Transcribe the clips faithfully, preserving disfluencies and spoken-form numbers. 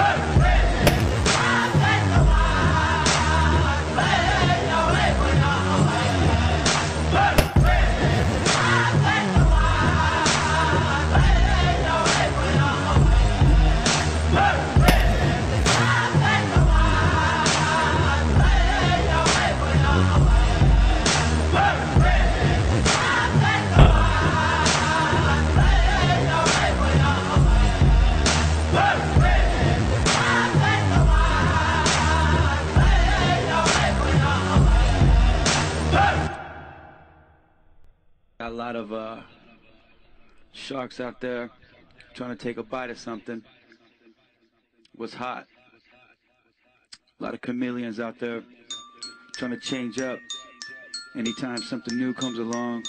Got a lot of uh, sharks out there trying to take a bite of something. What's hot? A lot of chameleons out there trying to change up anytime something new comes along.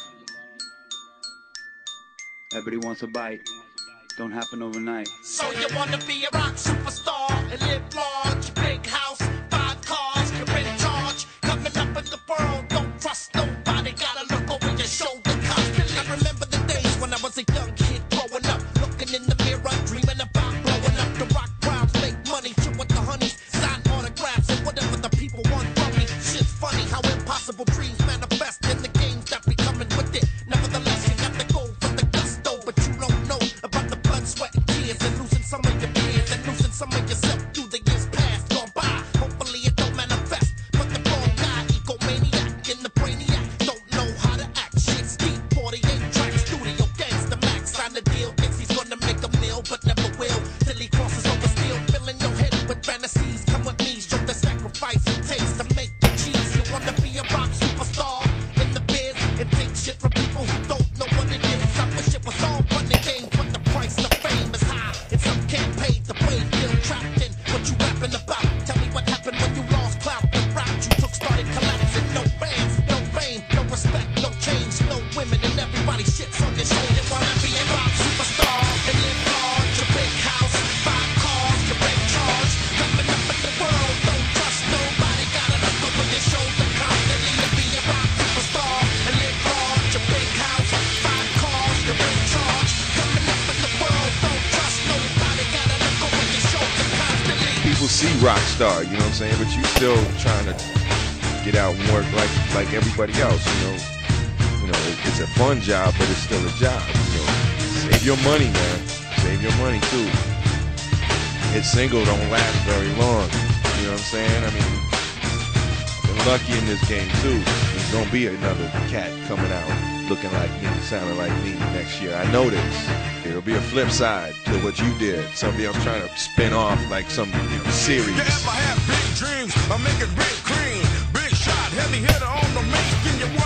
Everybody wants a bite. Don't happen overnight. So you wanna be a rock superstar and live large, big house, five cars, you're in charge. Coming up in the world, don't trust nobody, gotta look over your shoulder constantly. I remember the days when I was a young kid growing up, looking in the mirror, dreaming about blowing up. The rock crowds make money, chill with the honeys, sign autographs and whatever the people want from me. Shit's funny how impossible dreams manifest in the games that be coming with it. Nevertheless, you got to go for the gusto, but you don't know about the blood, sweat, and tears, and losing some of your peers, and losing some of yourself through the years past gone by. Hopefully it don't manifest, but the wrong guy, egomaniac in the brainiac, don't know how to act. Shit's deep, forty-eight tracks, studio gangsta max, sign the deal, thinks he's gonna make a meal, but never will, till he crosses over steel, filling your head with fantasies. Come with me, show the sacrifice it takes to make the cheese. You wanna be a rock superstar in the biz, and take shit from people who don't know what it is. I wish it was all fun and games, but the price of fame is high, and some can't pay the way. Feel trapped in what you rapping about. Tell me what happened when you lost clout. The route you took started collapsing. No fans, no fame, no respect, no change, no women, and everybody shits on your shoulder. Wanna be a rock superstar and live large, a big house, five cars, you're in charge. Coming up in the world, don't trust nobody, gotta look over your shoulder constantly. To be a rock superstar and live large, a big house, five cars, you're in charge. Coming up in the world, don't trust nobody, gotta look over your shoulder constantly. People see rock star, you know what I'm saying, but you still trying to get out and work like like everybody else, you know. You know, it, it's a fun job, but it's still a job, you know. Save your money, man. Save your money too. Hit single don't last very long. You know what I'm saying? I mean, you're lucky in this game too. There's gonna be another cat coming out looking like me, sounding like me next year. I know this. It'll be a flip side to what you did. Somebody I'm trying to spin off like some, you know, series. You ever have big dreams of making big cream? Big shot, heavy hitter on the mainstream. You